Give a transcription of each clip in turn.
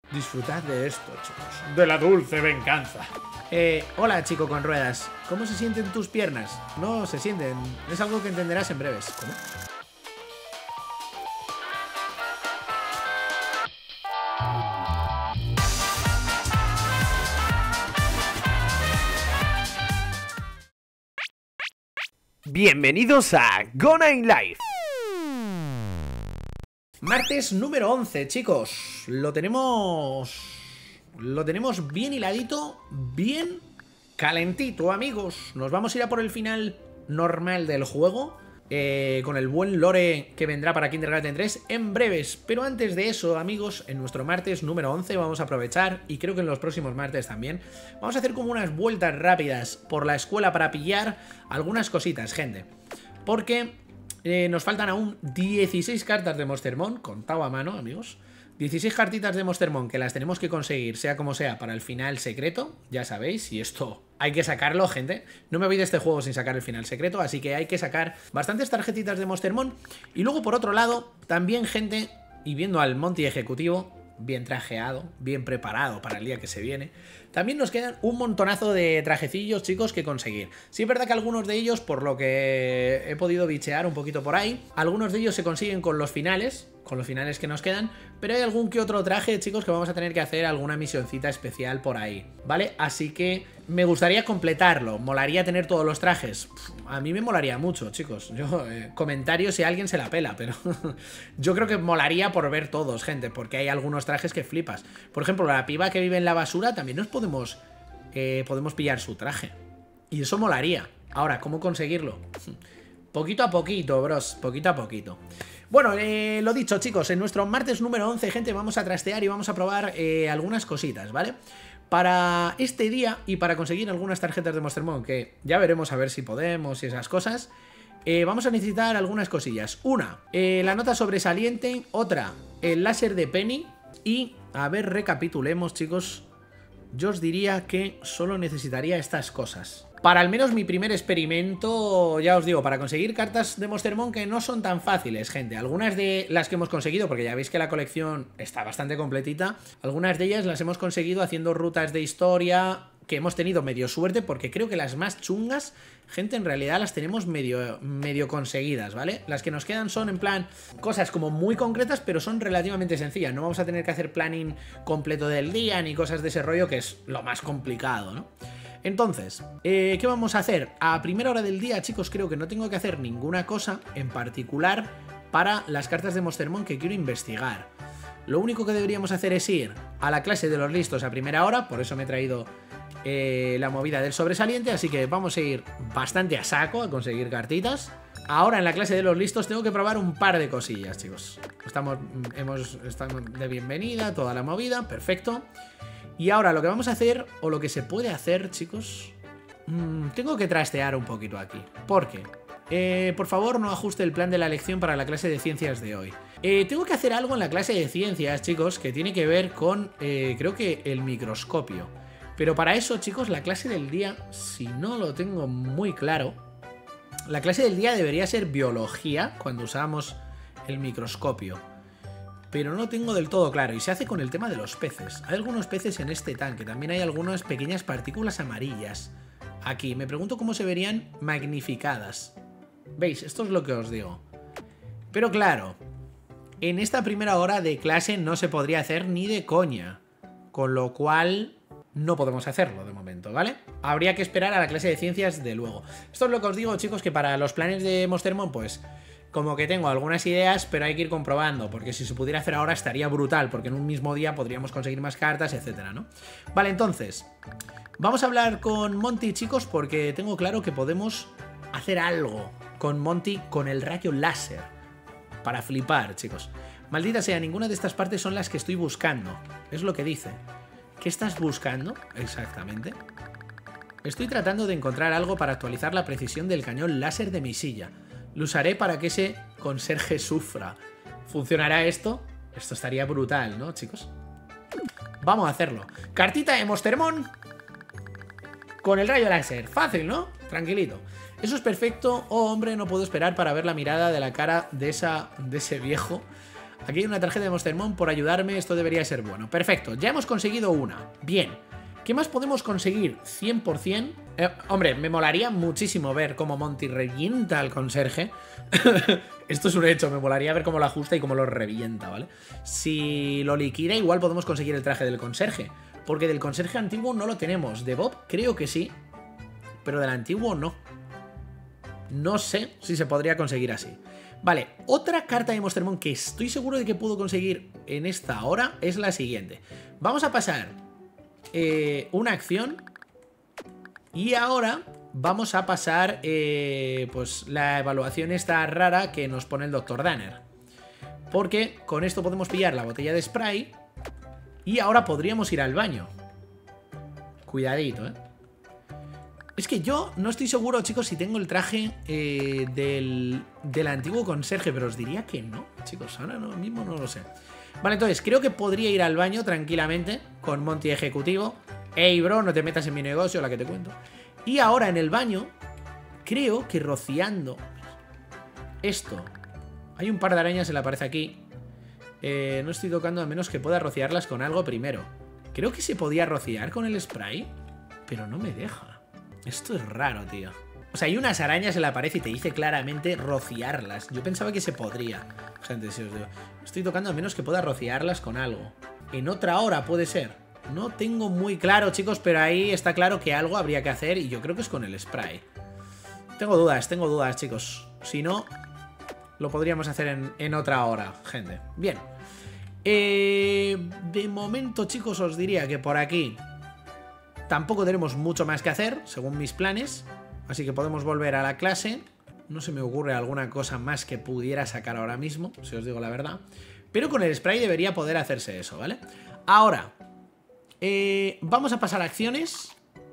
Disfrutad de esto, chicos. De la dulce venganza. Hola, chico con ruedas. ¿Cómo se sienten tus piernas? No se sienten. Es algo que entenderás en breves. ¿Cómo? Bienvenidos a Gona in Life. Martes número 11, chicos. Lo tenemos bien hiladito, bien calentito, amigos. Nos vamos a ir a por el final normal del juego, con el buen lore que vendrá para Kindergarten 3 en breves. Pero antes de eso, amigos, en nuestro martes número 11 vamos a aprovechar, y creo que en los próximos martes también, vamos a hacer como unas vueltas rápidas por la escuela para pillar algunas cositas, gente. Porque nos faltan aún 16 cartas de Monstermon, contado a mano, amigos. 16 cartitas de Monstermon que las tenemos que conseguir, sea como sea, para el final secreto. Ya sabéis, y esto hay que sacarlo, gente. No me voy de este juego sin sacar el final secreto, así que hay que sacar bastantes tarjetitas de Monstermon. Y luego, por otro lado, también, gente, y viendo al Monty ejecutivo, bien trajeado, bien preparado para el día que se viene, también nos quedan un montonazo de trajecillos, chicos, que conseguir. Sí es verdad que algunos de ellos, por lo que he podido bichear un poquito por ahí, algunos de ellos se consiguen con los finales que nos quedan, pero hay algún que otro traje, chicos, que vamos a tener que hacer alguna misioncita especial por ahí, ¿vale? Así que me gustaría completarlo, molaría tener todos los trajes. A mí me molaría mucho, chicos. Yo, comentarios si alguien se la pela, pero yo creo que molaría por ver todos, gente, porque hay algunos trajes que flipas. Por ejemplo, la piba que vive en la basura, también nos podemos pillar su traje, y eso molaría. Ahora, ¿cómo conseguirlo? Poquito a poquito, bros, poquito a poquito. Bueno, lo dicho, chicos, en nuestro martes número 11, gente, vamos a trastear y vamos a probar algunas cositas, ¿vale? Para este día y para conseguir algunas tarjetas de Monstermon, que ya veremos a ver si podemos y esas cosas, vamos a necesitar algunas cosillas. Una, la nota sobresaliente. Otra, el láser de Penny. Y, a ver, recapitulemos, chicos. Yo os diría que solo necesitaría estas cosas para al menos mi primer experimento, ya os digo, para conseguir cartas de Monstermon que no son tan fáciles, gente. Algunas de las que hemos conseguido, porque ya veis que la colección está bastante completita, algunas de ellas las hemos conseguido haciendo rutas de historia, que hemos tenido medio suerte, porque creo que las más chungas, gente, en realidad las tenemos medio conseguidas, ¿vale? Las que nos quedan son, en plan, cosas como muy concretas, pero son relativamente sencillas. No vamos a tener que hacer planning completo del día, ni cosas de ese rollo, que es lo más complicado, ¿no? Entonces, ¿qué vamos a hacer? A primera hora del día, chicos, creo que no tengo que hacer ninguna cosa en particular para las cartas de Monstermon que quiero investigar. Lo único que deberíamos hacer es ir a la clase de los listos a primera hora, por eso me he traído la movida del sobresaliente, así que vamos a ir bastante a saco a conseguir cartitas. Ahora en la clase de los listos tengo que probar un par de cosillas, chicos. Estamos de bienvenida, toda la movida, perfecto. Y ahora lo que vamos a hacer, o lo que se puede hacer, chicos, tengo que trastear un poquito aquí. ¿Por qué? Por favor, no ajuste el plan de la lección para la clase de ciencias de hoy. Tengo que hacer algo en la clase de ciencias, chicos, que tiene que ver con, creo que el microscopio. Pero para eso, chicos, la clase del día, si no lo tengo muy claro, la clase del día debería ser biología, cuando usamos el microscopio. Pero no tengo del todo claro, y se hace con el tema de los peces. Hay algunos peces en este tanque, también hay algunas pequeñas partículas amarillas. Aquí, me pregunto cómo se verían magnificadas. ¿Veis? Esto es lo que os digo. Pero claro, en esta primera hora de clase no se podría hacer ni de coña. Con lo cual no podemos hacerlo de momento, ¿vale? Habría que esperar a la clase de ciencias de luego. Esto es lo que os digo, chicos, que para los planes de Monstermon, pues como que tengo algunas ideas, pero hay que ir comprobando, porque si se pudiera hacer ahora estaría brutal, porque en un mismo día podríamos conseguir más cartas, etcétera, ¿no? Vale, entonces, vamos a hablar con Monty, chicos, porque tengo claro que podemos hacer algo con Monty con el rayo láser. Para flipar, chicos. Maldita sea, ninguna de estas partes son las que estoy buscando. Es lo que dice. ¿Qué estás buscando exactamente? Estoy tratando de encontrar algo para actualizar la precisión del cañón láser de mi silla. Lo usaré para que ese conserje sufra. ¿Funcionará esto? Esto estaría brutal, ¿no, chicos? Vamos a hacerlo. Cartita de Monstermon con el rayo láser. Fácil, ¿no? Tranquilito. Eso es perfecto. Oh, hombre, no puedo esperar para ver la mirada de la cara de ese viejo Aquí hay una tarjeta de Monstermon por ayudarme. Esto debería ser bueno. Perfecto, ya hemos conseguido una. Bien. ¿Qué más podemos conseguir? 100%. Hombre, me molaría muchísimo ver cómo Monty revienta al conserje. Esto es un hecho, me molaría ver cómo lo ajusta y cómo lo revienta, ¿vale? Si lo liquida, igual podemos conseguir el traje del conserje. Porque del conserje antiguo no lo tenemos. De Bob creo que sí, pero del antiguo no. No sé si se podría conseguir así. Vale, otra carta de Monstermon que estoy seguro de que puedo conseguir en esta hora es la siguiente. Vamos a pasar una acción y ahora vamos a pasar pues la evaluación esta rara que nos pone el Dr. Danner. Porque con esto podemos pillar la botella de spray y ahora podríamos ir al baño. Cuidadito, Es que yo no estoy seguro, chicos, si tengo el traje del antiguo conserje, pero os diría que no, chicos, ahora mismo no lo sé. Vale, entonces, creo que podría ir al baño tranquilamente con Monty ejecutivo. Ey, bro, no te metas en mi negocio, la que te cuento. Y ahora en el baño, creo que rociando esto. Hay un par de arañas en la pared aquí. No estoy tocando a menos que pueda rociarlas con algo primero. Creo que se podía rociar con el spray, pero no me deja. Esto es raro, tío. O sea, hay unas arañas en la pared y te dice claramente rociarlas. Yo pensaba que se podría. Gente, si os digo, estoy tocando a menos que pueda rociarlas con algo. En otra hora puede ser. No tengo muy claro, chicos, pero ahí está claro que algo habría que hacer y yo creo que es con el spray. Tengo dudas, chicos. Si no, lo podríamos hacer en otra hora, gente. Bien. De momento, chicos, os diría que por aquí tampoco tenemos mucho más que hacer, según mis planes. Así que podemos volver a la clase. No se me ocurre alguna cosa más que pudiera sacar ahora mismo, si os digo la verdad. Pero con el spray debería poder hacerse eso, ¿vale? Ahora, vamos a pasar a acciones.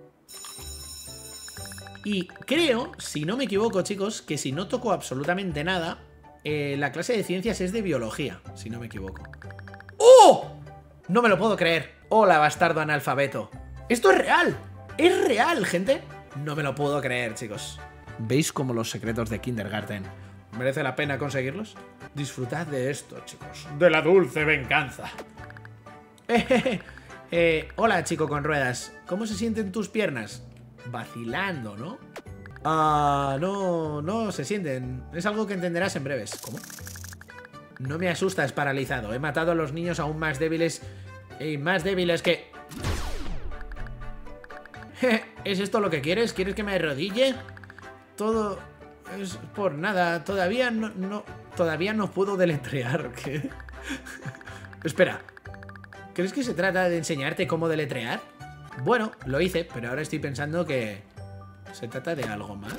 Y creo, si no me equivoco, chicos, que si no toco absolutamente nada, la clase de ciencias es de biología, si no me equivoco. ¡Oh! No me lo puedo creer. Hola, bastardo analfabeto. ¡Esto es real! ¡Es real, gente! No me lo puedo creer, chicos. ¿Veis como los secretos de Kindergarten merece la pena conseguirlos? Disfrutad de esto, chicos. De la dulce venganza. Hola, chico con ruedas. ¿Cómo se sienten tus piernas? Vacilando, ¿no? No se sienten. Es algo que entenderás en breves. ¿Cómo? No me asustas, paralizado. He matado a los niños aún más débiles y más débiles que... ¿Es esto lo que quieres? ¿Quieres que me arrodille? Todo es por nada. Todavía no puedo deletrear. ¿Qué? Espera. ¿Crees que se trata de enseñarte cómo deletrear? Bueno, lo hice, pero ahora estoy pensando que se trata de algo más.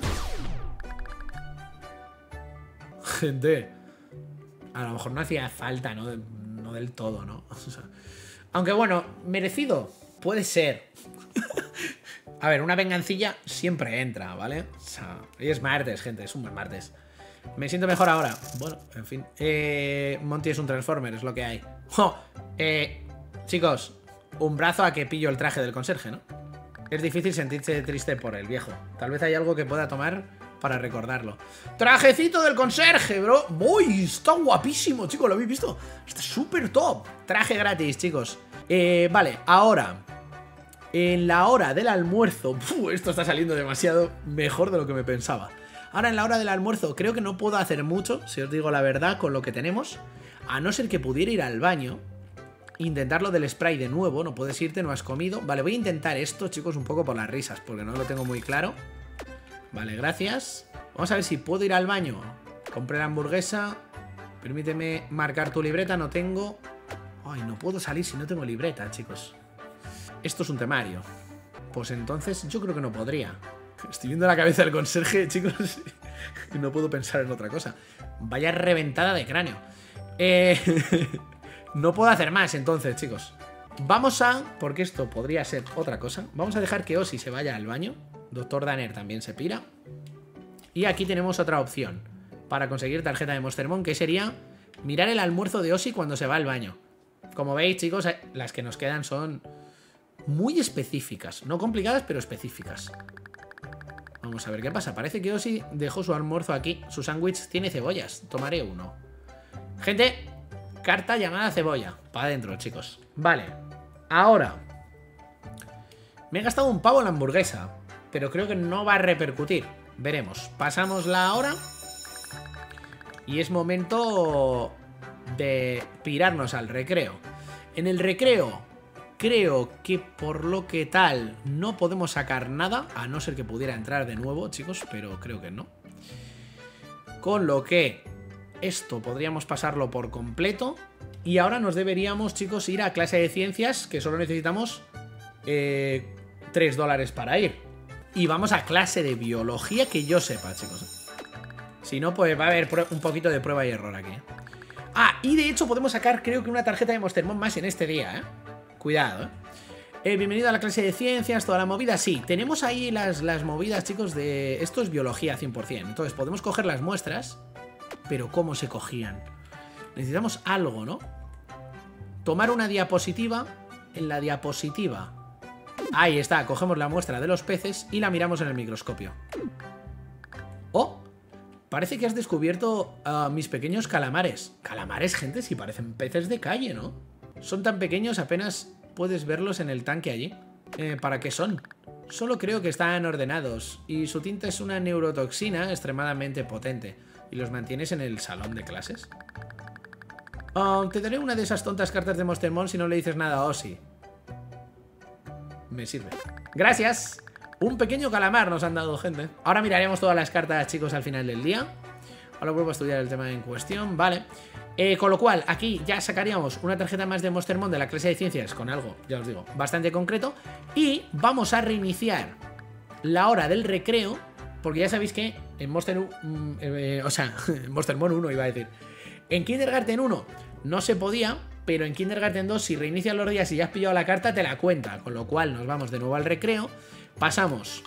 Gente, a lo mejor no hacía falta, no del todo, ¿no? O sea, aunque bueno, merecido puede ser. A ver, una vengancilla siempre entra, ¿vale? O sea, hoy es martes, gente, es un buen martes. Me siento mejor ahora. Bueno, en fin. Monty es un Transformer, es lo que hay. ¡Oh! Chicos, un brazo a que pillo el traje del conserje, ¿no? Es difícil sentirse triste por el viejo. Tal vez hay algo que pueda tomar para recordarlo. ¡Trajecito del conserje, bro! ¡Uy! Está guapísimo, chicos, ¿lo habéis visto? Está súper top. Traje gratis, chicos. Vale, ahora... En la hora del almuerzo... esto está saliendo demasiado mejor de lo que me pensaba. Ahora en la hora del almuerzo creo que no puedo hacer mucho, si os digo la verdad, con lo que tenemos. A no ser que pudiera ir al baño. Intentar lo del spray de nuevo. No puedes irte, no has comido. Vale, voy a intentar esto, chicos, un poco por las risas, porque no lo tengo muy claro. Vale, gracias. Vamos a ver si puedo ir al baño. Compré la hamburguesa. Permíteme marcar tu libreta, no tengo... Ay, no puedo salir si no tengo libreta, chicos. Esto es un temario. Pues entonces yo creo que no podría. Estoy viendo la cabeza del conserje, chicos, y no puedo pensar en otra cosa. Vaya reventada de cráneo. No puedo hacer más entonces, chicos. Vamos a... Porque esto podría ser otra cosa. Vamos a dejar que Ozzy se vaya al baño. Dr. Danner también se pira. Y aquí tenemos otra opción para conseguir tarjeta de Monstermon, que sería mirar el almuerzo de Ozzy cuando se va al baño. Como veis, chicos, las que nos quedan son muy específicas. No complicadas, pero específicas. Vamos a ver qué pasa. Parece que Ozzy dejó su almuerzo aquí. Su sándwich tiene cebollas. Tomaré uno. Gente, carta llamada cebolla. Para adentro, chicos. Vale. Ahora. Me he gastado un pavo en la hamburguesa, pero creo que no va a repercutir. Veremos. Pasámosla ahora. Y es momento de pirarnos al recreo. En el recreo creo que por lo que tal no podemos sacar nada, a no ser que pudiera entrar de nuevo, chicos, pero creo que no. Con lo que esto podríamos pasarlo por completo. Y ahora nos deberíamos, chicos, ir a clase de ciencias, que solo necesitamos $3 para ir. Y vamos a clase de biología, que yo sepa, chicos. Si no, pues va a haber un poquito de prueba y error aquí. Ah, y de hecho podemos sacar, creo que una tarjeta de Monstermon más en este día, Cuidado, bienvenido a la clase de ciencias, toda la movida. Sí, tenemos ahí las movidas, chicos, de... Esto es biología 100%. Entonces podemos coger las muestras. Pero ¿cómo se cogían? Necesitamos algo, ¿no? Tomar una diapositiva. En la diapositiva. Ahí está, cogemos la muestra de los peces y la miramos en el microscopio. ¡Oh! Parece que has descubierto mis pequeños calamares. Calamares, gente, si parecen peces de calle, ¿no? Son tan pequeños, apenas puedes verlos en el tanque allí. ¿Para qué son? Solo creo que están ordenados. Y su tinta es una neurotoxina extremadamente potente. ¿Y los mantienes en el salón de clases? Te daré una de esas tontas cartas de Monstermon si no le dices nada a Ozzy. Me sirve. ¡Gracias! Un pequeño calamar nos han dado, gente. Ahora miraremos todas las cartas, chicos, al final del día. Ahora vuelvo a estudiar el tema en cuestión. Vale. Con lo cual, aquí ya sacaríamos una tarjeta más de Monstermon de la clase de ciencias con algo, ya os digo, bastante concreto. Y vamos a reiniciar la hora del recreo, porque ya sabéis que en en Monstermon 1 iba a decir. En Kindergarten 1 no se podía, pero en Kindergarten 2 si reinicias los días y ya has pillado la carta te la cuenta. Con lo cual nos vamos de nuevo al recreo, pasamos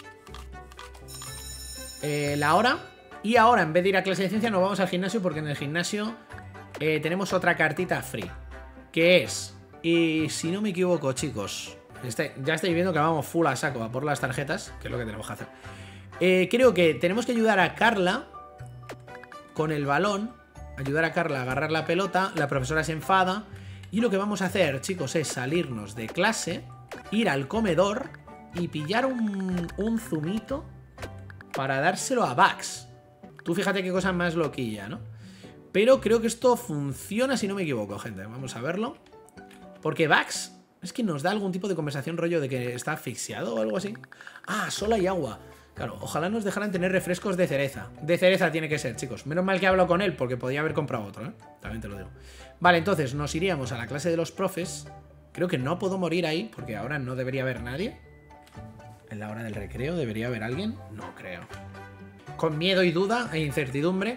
la hora y ahora en vez de ir a clase de ciencia nos vamos al gimnasio, porque en el gimnasio tenemos otra cartita free, que es, y si no me equivoco, chicos, ya estáis viendo que vamos full a saco a por las tarjetas, que es lo que tenemos que hacer. Creo que tenemos que ayudar a Carla con el balón, ayudar a Carla a agarrar la pelota, la profesora se enfada, y lo que vamos a hacer, chicos, es salirnos de clase, ir al comedor y pillar un zumito para dárselo a Bugs. Tú fíjate qué cosa más loquilla, ¿no? Pero creo que esto funciona si no me equivoco, gente. Vamos a verlo. Porque Bugs es que nos da algún tipo de conversación rollo de que está asfixiado o algo así. Ah, solo hay agua. Claro, ojalá nos dejaran tener refrescos de cereza. De cereza tiene que ser, chicos. Menos mal que hablo con él, porque podía haber comprado otro, ¿eh? También te lo digo. Vale, entonces nos iríamos a la clase de los profes. Creo que no puedo morir ahí, porque ahora no debería haber nadie. En la hora del recreo, ¿debería haber alguien? No creo. Con miedo y duda e incertidumbre.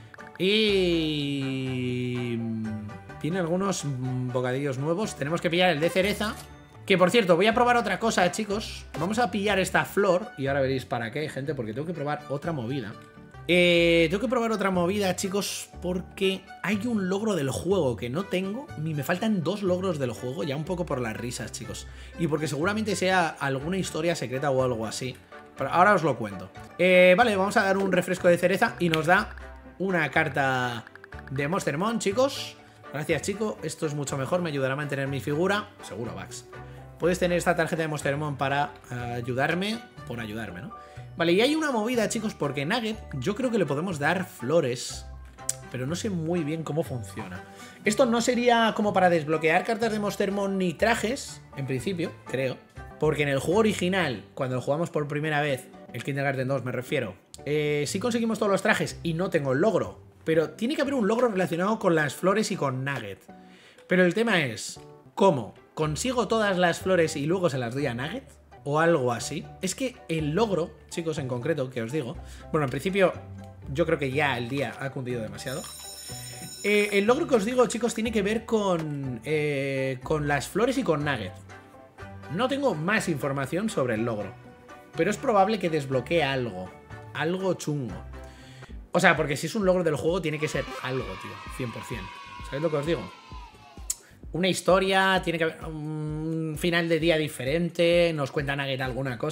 Y... tiene algunos bocadillos nuevos. Tenemos que pillar el de cereza. Que por cierto, voy a probar otra cosa, chicos. Vamos a pillar esta flor. Y ahora veréis para qué, gente, porque tengo que probar otra movida. Tengo que probar otra movida, chicos, porque hay un logro del juego que no tengo. Y me faltan 2 logros del juego, ya un poco por las risas, chicos. Y porque seguramente sea alguna historia secreta o algo así. Pero ahora os lo cuento. Vale, vamos a dar un refresco de cereza y nos da una carta de Monstermon, chicos. Gracias, chico. Esto es mucho mejor, me ayudará a mantener mi figura. Seguro, Bugs. Puedes tener esta tarjeta de Monstermon para ayudarme, por ayudarme, ¿no? Vale, y hay una movida, chicos, porque Nugget yo creo que le podemos dar flores, pero no sé muy bien cómo funciona. Esto no sería como para desbloquear cartas de Monstermon ni trajes, en principio, creo. Porque en el juego original, cuando lo jugamos por primera vez, el Kindergarten 2 me refiero, sí conseguimos todos los trajes y no tengo el logro. Pero tiene que haber un logro relacionado con las flores y con Nugget. Pero el tema es, ¿cómo? ¿Consigo todas las flores y luego se las doy a Nugget? ¿O algo así? Es que el logro, chicos, en concreto, que os digo... Bueno, en principio, yo creo que ya el día ha cundido demasiado. El logro que os digo, chicos, tiene que ver con las flores y con Nugget. No tengo más información sobre el logro, pero es probable que desbloquee algo. Algo chungo. O sea, porque si es un logro del juego tiene que ser algo, tío, 100%. ¿Sabéis lo que os digo? Una historia, tiene que haber un final de día diferente, nos cuenta Nugget alguna cosa.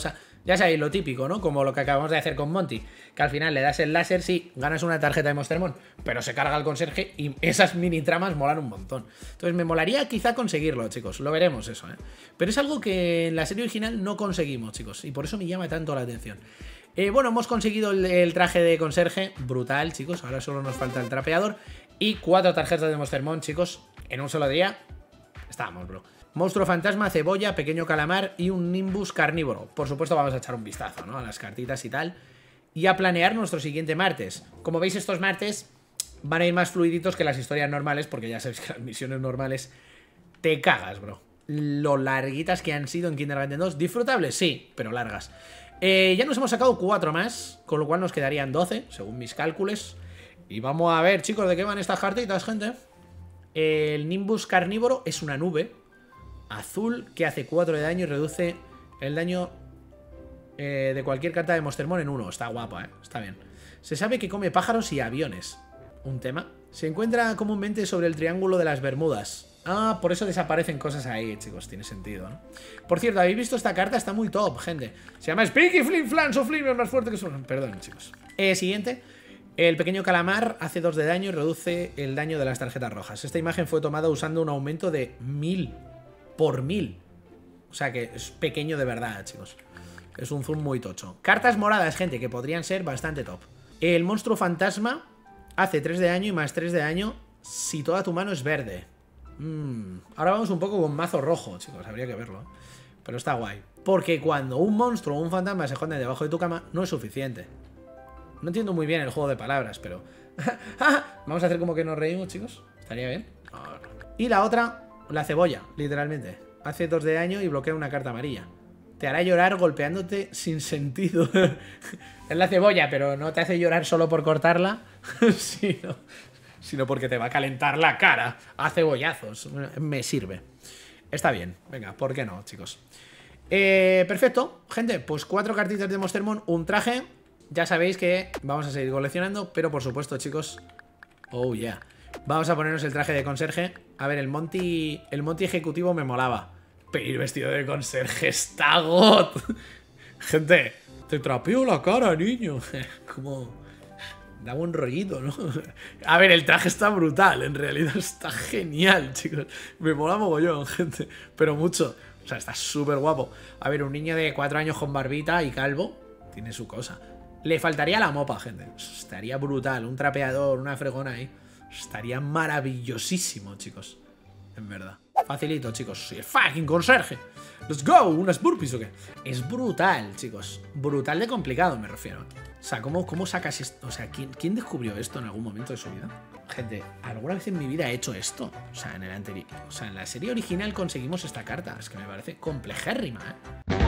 Ya sabéis, lo típico, ¿no? Como lo que acabamos de hacer con Monty, que al final le das el láser, sí, ganas una tarjeta de Monstermon, pero se carga el conserje y esas mini tramas molan un montón. Entonces me molaría quizá conseguirlo, chicos, lo veremos eso, ¿eh? Pero es algo que en la serie original no conseguimos, chicos, y por eso me llama tanto la atención. Bueno, hemos conseguido el traje de conserje, brutal, chicos, ahora solo nos falta el trapeador y 4 tarjetas de Monstermon, chicos, en un solo día. Estábamos, bro. Monstruo fantasma, cebolla, pequeño calamar y un Nimbus carnívoro. Por supuesto vamos a echar un vistazo, ¿no? A las cartitas y tal. Y a planear nuestro siguiente martes. Como veis, estos martes van a ir más fluiditos que las historias normales, porque ya sabéis que las misiones normales te cagas, bro. Lo larguitas que han sido en Kindergarten 2. Disfrutables, sí, pero largas. Ya nos hemos sacado 4 más, con lo cual nos quedarían 12, según mis cálculos. Y vamos a ver, chicos, de qué van estas cartitas, gente. El Nimbus carnívoro es una nube azul que hace 4 de daño y reduce el daño de cualquier carta de Monstermon en 1. Está guapo, está bien. Se sabe que come pájaros y aviones. Un tema. Se encuentra comúnmente sobre el Triángulo de las Bermudas. Ah, por eso desaparecen cosas ahí, chicos. Tiene sentido, ¿no? Por cierto, ¿habéis visto esta carta? Está muy top, gente. Se llama Speaky Flim Flan, su Flim es más fuerte que su... Perdón, chicos. Siguiente. El pequeño calamar hace 2 de daño y reduce el daño de las tarjetas rojas. Esta imagen fue tomada usando un aumento de 1000 por 1000. O sea que es pequeño de verdad, chicos. Es un zoom muy tocho. Cartas moradas, gente, que podrían ser bastante top. El monstruo fantasma hace 3 de daño y más 3 de daño si toda tu mano es verde. Ahora vamos un poco con mazo rojo, chicos. Habría que verlo. Pero está guay. Porque cuando un monstruo o un fantasma se esconde debajo de tu cama, no es suficiente. No entiendo muy bien el juego de palabras, pero... Vamos a hacer como que nos reímos, chicos. Estaría bien. Y la otra... La cebolla, literalmente. Hace 2 de daño y bloquea una carta amarilla. Te hará llorar golpeándote sin sentido. Es la cebolla, pero no te hace llorar solo por cortarla, sino porque te va a calentar la cara a cebollazos. Me sirve. Está bien. Venga, ¿por qué no, chicos? Perfecto, gente. Pues 4 cartitas de Monstermon, un traje. Ya sabéis que vamos a seguir coleccionando, pero por supuesto, chicos... Oh, yeah. Vamos a ponernos el traje de conserje. A ver, el Monty ejecutivo me molaba. Pero ir vestido de conserje está God. Gente, te trapeo la cara, niño. Como... Da buen rollito, ¿no? A ver, el traje está brutal. En realidad está genial, chicos. Me mola mogollón, gente. Pero mucho. O sea, está súper guapo. A ver, un niño de 4 años con barbita y calvo tiene su cosa. Le faltaría la mopa, gente. Estaría brutal. Un trapeador, una fregona ahí. Estaría maravillosísimo, chicos. En verdad. Facilito, chicos. El fucking conserje. Let's go. ¿Unas burpees o qué? Es brutal, chicos. Brutal de complicado, me refiero. O sea, ¿cómo sacas esto? O sea, ¿quién descubrió esto en algún momento de su vida? Gente, ¿alguna vez en mi vida he hecho esto? O sea, en el anterior. O sea, en la serie original conseguimos esta carta. Es que me parece complejérrima, ¿eh?